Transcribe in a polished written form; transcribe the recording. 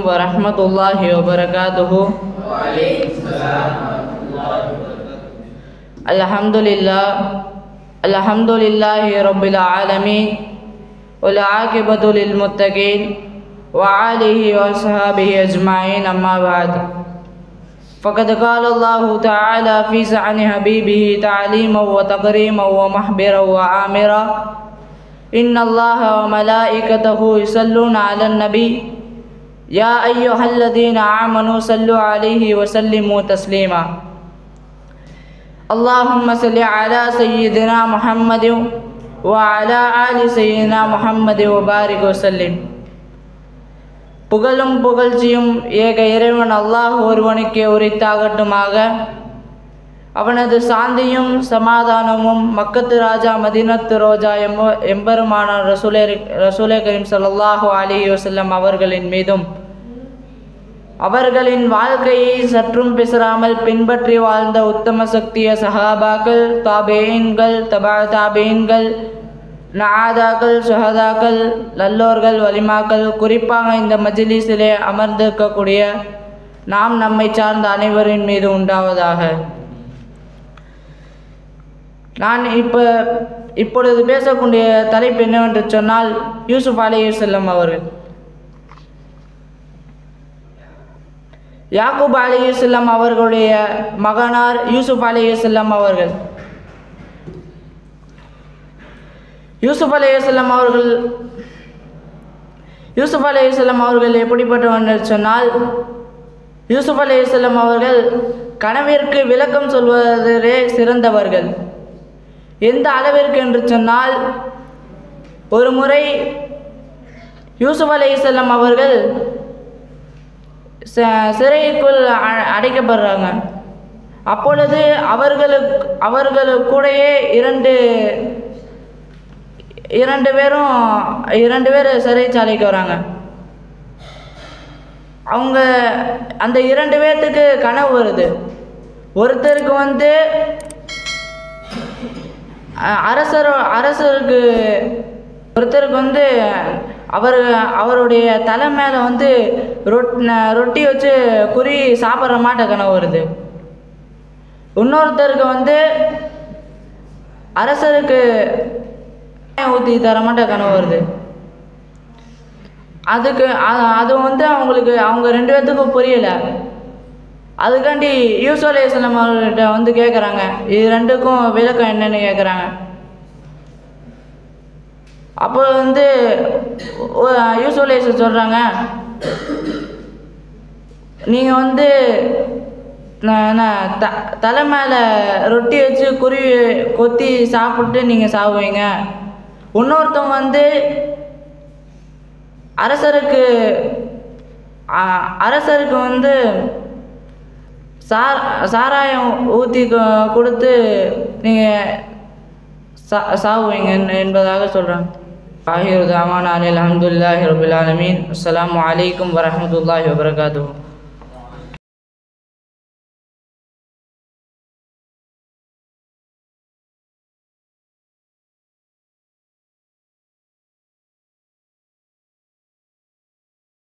ورحمة الله وبركاته. الحمد لله رب العالمين والعاقبة للمتقين وآله وصحبه أجمعين، أما بعد. فقد قال الله تعالى في شأن حبيبه تعليما وتكريما ومحبرا وآمرا: إن الله وملائكته يصلون على النبي يا أيها الذين آمنوا صلوا عليه وسلموا تسليما. اللهم صل على سيدنا محمد وعلى آل سيدنا محمد وبارك وسلم. புகழும் புகழ்ச்சியும் ஏக இறைவன் அல்லாஹ் ஒருவனுக்கே உரித்தாகட்டுமாக. அவனது சாந்தியும் சமாதானமும் மக்கத்து ராஜா மதீனத்து ரோஜா எம்பெருமானார் ரசூலே கரீம் ஸல்லல்லாஹு அலைஹி வஸல்லம் அவர்களின் மீதும், அவர்களின் வாழ்க்கையை சற்றும் பிசராமல் பின்பற்றி வாழ்ந்த உத்தம சக்திய சஹாபாக்கள், தாபீன்கள், தபா தாபீன்கள், நஆதாக்கள், ஷஹதாக்கள், நல்லோர்கள், வலிமாக்கள், குறிப்பாக இந்த மஜ்லிஸிலே அமர்ந்திருக்கக்கூடிய நாம் நம்மை சார்ந்த அனைவரின் மீது உண்டாவதாக. நான் இப்பொழுது பேசக்கூடிய தலைப்பு என்னவென்று சொன்னால், யூசுப் அலைஹிஸ்ஸலாம் அவர்கள். யாக்கூப் அலைஹிஸ்ஸலாம் அவர்களுடைய மகனார் யூசுப் அலைஹிஸ்ஸலாம் அவர்கள். யூசுப் அலைஹிஸ்ஸலாம் அவர்கள் எப்படிப்பட்டவர் என்று சொன்னால், யூசுப் அலைஹிஸ்ஸலாம் அவர்கள் கனவிற்கு விளக்கம் சொல்வதிலே சிறந்தவர்கள். எந்த அளவிற்கு என்று சொன்னால், ஒரு முறை யூசுப் அலைஹிஸ்ஸலாம் அவர்கள் சிறைக்குள் அடைக்கப்படுறாங்க. அப்பொழுது அவர்களுக்கு கூடயே இரண்டு பேர் சிறைச்சாலைக்கு வராங்க. அவங்க அந்த 2 பேர்த்துக்கு கனவு வருது. ஒருத்தருக்கு அரசருக்கு ஒருத்தருக்கு அவருடைய தலை மேலே ரொட்டி வச்சு குறி சாப்பிட்ற மாட்ட கனவு வருது. இன்னொருத்தருக்கு அரசருக்கு ஊற்றி தர மாட்ட கனவு வருது. அது அவங்களுக்கு அவங்க 2 பேர்த்துக்கும் புரியலை. அதுக்காண்டி யூசுப் அலைஹிஸ்ஸலாம் அவர்கிட்ட கேட்குறாங்க, இது 2க்கும் விளக்கம் என்னன்னு கேட்குறாங்க. அப்போ யூசுப் அலைஹிஸ்ஸலாம் சொல்கிறாங்க, நீங்கள் தலை மேலே ரொட்டி வச்சு குருவி கொத்தி சாப்பிட்டு நீங்கள் சாப்பிடுவீங்க. இன்னொருத்தவங்க அரசருக்கு சாராயம் ஊற்றி கொடுத்து நீங்கள் சாவுவீங்க என்பதாக சொல்கிறாங்க. ஆஹிரு தாவானா அல்ஹம்துலில்லாஹி ரப்பில் ஆலமீன். அஸ்ஸலாமு அலைக்கும் வரஹ்மத்துல்லாஹி வபரகாத்துஹு.